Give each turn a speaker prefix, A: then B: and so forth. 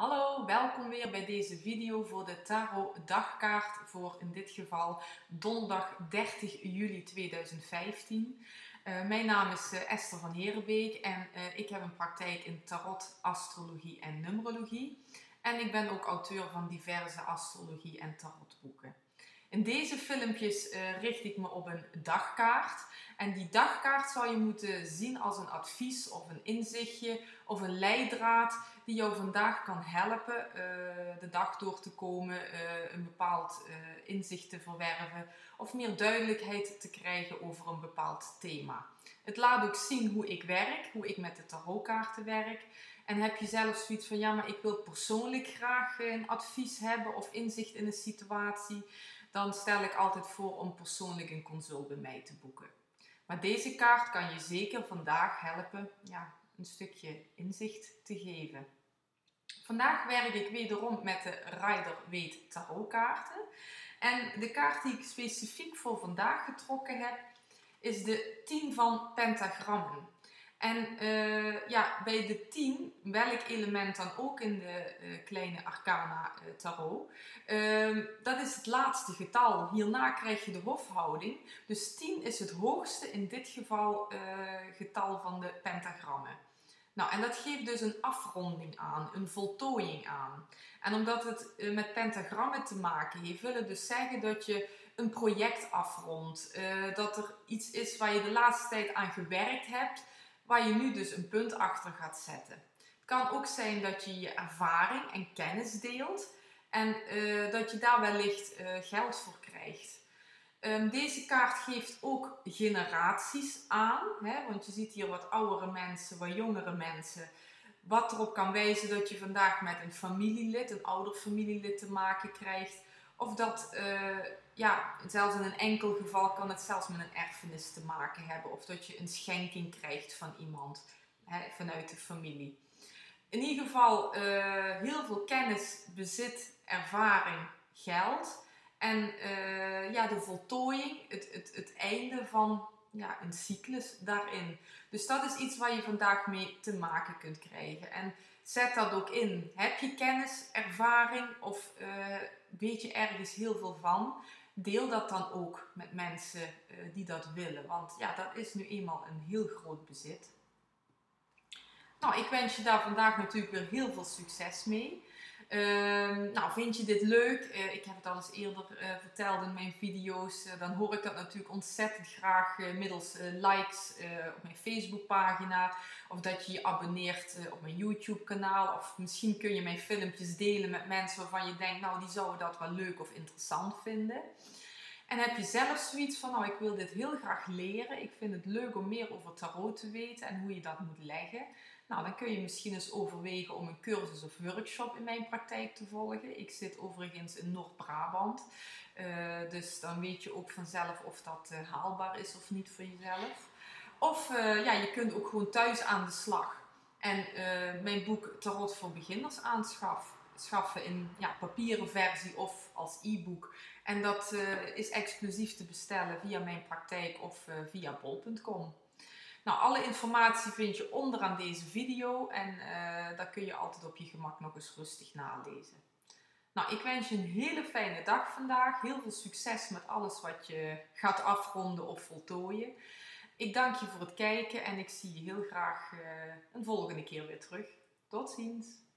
A: Hallo, welkom weer bij deze video voor de Tarot dagkaart voor in dit geval donderdag 30 juli 2015. Mijn naam is Esther van Herenbeek en ik heb een praktijk in tarot, astrologie en numerologie. En ik ben ook auteur van diverse astrologie en tarotboeken. In deze filmpjes richt ik me op een dagkaart. En die dagkaart zou je moeten zien als een advies of een inzichtje of een leidraad die jou vandaag kan helpen de dag door te komen, een bepaald inzicht te verwerven of meer duidelijkheid te krijgen over een bepaald thema. Het laat ook zien hoe ik werk, hoe ik met de tarotkaarten werk. En heb je zelf zoiets van, ja, maar ik wil persoonlijk graag een advies hebben of inzicht in een situatie, dan stel ik altijd voor om persoonlijk een consult bij mij te boeken. Maar deze kaart kan je zeker vandaag helpen, ja, een stukje inzicht te geven. Vandaag werk ik wederom met de Rider-Waite tarotkaarten. En de kaart die ik specifiek voor vandaag getrokken heb, is de 10 van pentagrammen. En bij de 10, welk element dan ook in de kleine arcana tarot, dat is het laatste getal. Hierna krijg je de hofhouding. Dus 10 is het hoogste, in dit geval getal van de pentagrammen. Nou, en dat geeft dus een afronding aan, een voltooiing aan. En omdat het met pentagrammen te maken heeft, wil het dus zeggen dat je een project afrondt. Dat er iets is waar je de laatste tijd aan gewerkt hebt, waar je nu dus een punt achter gaat zetten. Het kan ook zijn dat je je ervaring en kennis deelt en dat je daar wellicht geld voor krijgt. Deze kaart geeft ook generaties aan, hè, want je ziet hier wat oudere mensen, wat jongere mensen. Wat erop kan wijzen dat je vandaag met een familielid, een ouder familielid te maken krijgt. Of dat, zelfs in een enkel geval kan het zelfs met een erfenis te maken hebben. Of dat je een schenking krijgt van iemand, hè, vanuit de familie. In ieder geval heel veel kennis, bezit, ervaring, geld. En de voltooiing, het einde van een cyclus daarin. Dus dat is iets waar je vandaag mee te maken kunt krijgen. En zet dat ook in. Heb je kennis, ervaring of weet je ergens heel veel van? Deel dat dan ook met mensen die dat willen. Want ja, dat is nu eenmaal een heel groot bezit. Nou, ik wens je daar vandaag natuurlijk weer heel veel succes mee. Vind je dit leuk? Ik heb het al eens eerder verteld in mijn video's. Dan hoor ik dat natuurlijk ontzettend graag middels likes op mijn Facebookpagina. Of dat je je abonneert op mijn YouTube kanaal. Of misschien kun je mijn filmpjes delen met mensen waarvan je denkt, nou die zouden dat wel leuk of interessant vinden. En heb je zelf zoiets van, nou ik wil dit heel graag leren. Ik vind het leuk om meer over tarot te weten en hoe je dat moet leggen. Nou, dan kun je misschien eens overwegen om een cursus of workshop in mijn praktijk te volgen. Ik zit overigens in Noord-Brabant. Dus dan weet je ook vanzelf of dat haalbaar is of niet voor jezelf. Of je kunt ook gewoon thuis aan de slag. En mijn boek Tarot voor Beginners aanschaffen in papieren versie of als e-book. En dat is exclusief te bestellen via mijn praktijk of via bol.com. Nou, alle informatie vind je onderaan deze video en daar kun je altijd op je gemak nog eens rustig nalezen. Nou, ik wens je een hele fijne dag vandaag. Heel veel succes met alles wat je gaat afronden of voltooien. Ik dank je voor het kijken en ik zie je heel graag een volgende keer weer terug. Tot ziens!